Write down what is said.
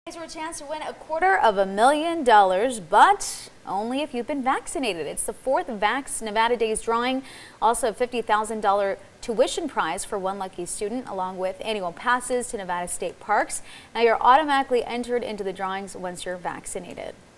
For a chance to win $250,000, but only if you've been vaccinated. It's the 4th VAX Nevada Days drawing. Also a $50,000 tuition prize for one lucky student, along with annual passes to Nevada state parks. Now you're automatically entered into the drawings once you're vaccinated.